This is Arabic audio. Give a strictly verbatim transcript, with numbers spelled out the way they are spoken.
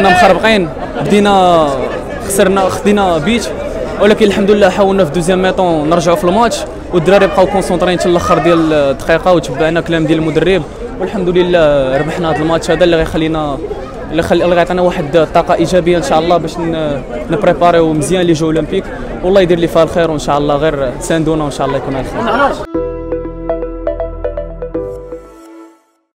بدينا مخربقين، بدينا خسرنا خدينا بيت، ولكن الحمد لله حاولنا في دوزيام ميطون نرجعوا في الماتش، والدراري بقاو كونسونطرين حتى الاخر ديال الدقيقه، وتبعنا كلام ديال المدرب، والحمد لله ربحنا هذا الماتش هذا اللي غيخلينا اللي خلي اللي غيعطينا واحد الطاقه ايجابيه ان شاء الله باش نبريباريو مزيان لي جو اولمبيك، والله يدير لي فيها الخير، وان شاء الله غير تساندونا وان شاء الله يكون الخير.